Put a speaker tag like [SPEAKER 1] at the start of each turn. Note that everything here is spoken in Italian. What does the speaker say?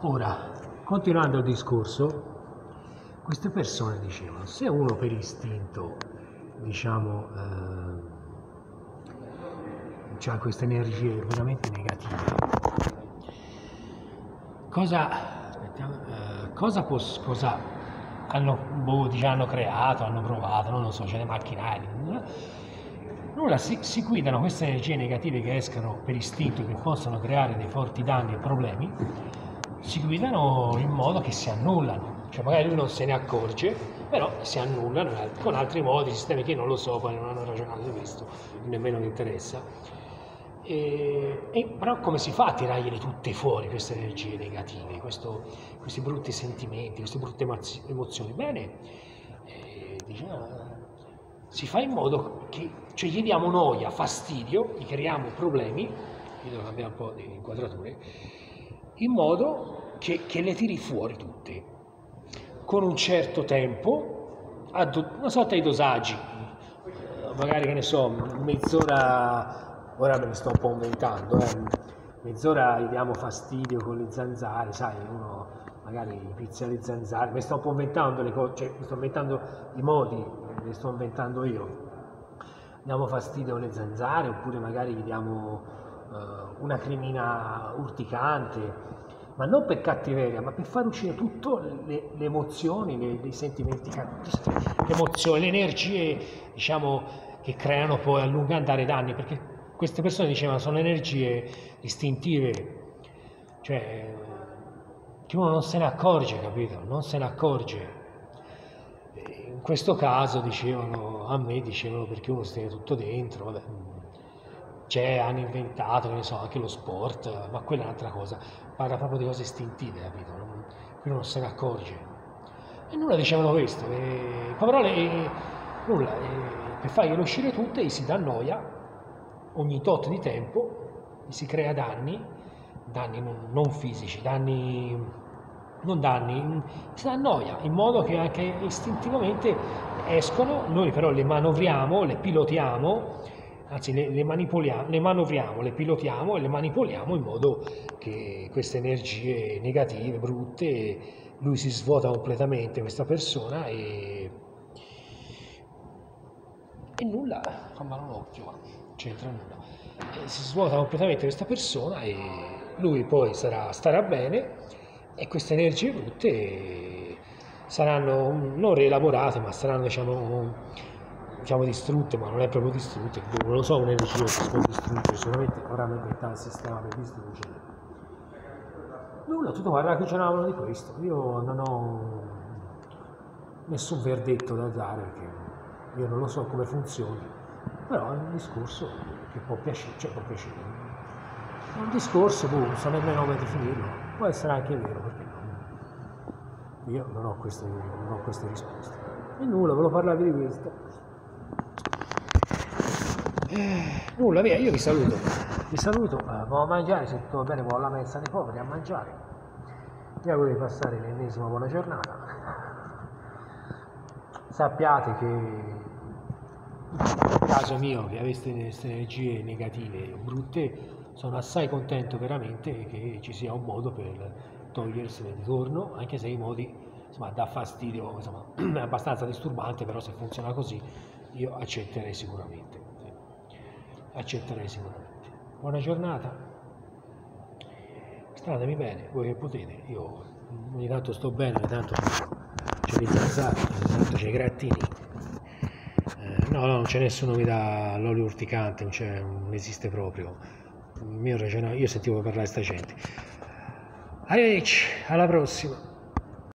[SPEAKER 1] Ora, continuando il discorso, queste persone dicevano, se uno per istinto, diciamo, ha queste energie veramente negative, cosa hanno creato, hanno provato, non lo so, c'è dei macchinari, nulla, si guidano queste energie negative che escono per istinto, che possono creare dei forti danni e problemi, si guidano in modo che si annullano, cioè magari lui non se ne accorge, però si annullano con altri modi, sistemi che non lo so, poi non hanno ragionato di questo, nemmeno mi interessa. Però come si fa a tirargliele tutte fuori queste energie negative, questi brutti sentimenti, queste brutte emozioni? Bene, si fa in modo che, cioè, gli diamo noia, fastidio, gli creiamo problemi, io devo cambiare un po' di inquadrature, in modo che le tiri fuori tutte, con un certo tempo, una sorta di dosaggi, magari, che ne so, mezz'ora, ora me ne sto un po' inventando, mezz'ora gli diamo fastidio con le zanzare, sai, uno magari pizza le zanzare, mi sto un po' inventando le cose, cioè mi sto inventando i modi, li sto inventando io, diamo fastidio alle zanzare, oppure magari gli diamo una cremina urticante, ma non per cattiveria, ma per far uscire tutte le emozioni, i sentimenti, le emozioni, le energie, diciamo, che creano poi a lungo andare danni, perché queste persone dicevano sono energie istintive, cioè che uno non se ne accorge, capito? Non se ne accorge. In questo caso dicevano, a me dicevano, perché uno si tiene tutto dentro, vabbè. Hanno inventato, che ne so, anche lo sport, ma quella è un'altra cosa, parla proprio di cose istintive, capito? Qui non se ne accorge. E nulla, dicevano questo, però nulla, per farglielo uscire tutte gli si dà noia, ogni tot di tempo, gli si crea danni non fisici, si dà noia, in modo che anche istintivamente escono, noi però le manovriamo, le pilotiamo, anzi le manovriamo, le pilotiamo e le manipoliamo in modo che queste energie negative, brutte, lui si svuota completamente, questa persona, e nulla, fa male un occhio, non c'entra nulla, si svuota completamente questa persona e lui poi starà bene, e queste energie brutte saranno non rielaborate, ma saranno, diciamo distrutte, ma non è proprio distrutte, non lo so, un'energia che si può distruggere, sicuramente avranno inventato il sistema per distruggerle. Nulla, tutto qua ragionavano di questo, io non ho nessun verdetto da dare, perché io non lo so come funzioni, però è un discorso che può piacere, è un discorso, non so nemmeno come definirlo, può essere anche vero, perché no? Io non ho queste risposte. E nulla, volevo parlarvi di questo. Nulla, via, io vi saluto, vado a mangiare, se tutto va bene vado alla mensa dei poveri a mangiare, vi auguro di passare l'ennesima buona giornata, sappiate che nel caso mio che aveste queste energie negative brutte, sono assai contento veramente che ci sia un modo per togliersene di torno, anche se i modi, insomma, dà fastidio, insomma, è abbastanza disturbante, però se funziona così io accetterei sicuramente. Buona giornata, statemi bene, voi che potete, io ogni tanto sto bene, ogni tanto c'è le zanzare, ogni tanto c'è i grattini, no, non c'è nessuno che dà l'olio urticante, non esiste proprio, io sentivo parlare di sta gente. Arrivederci, alla prossima.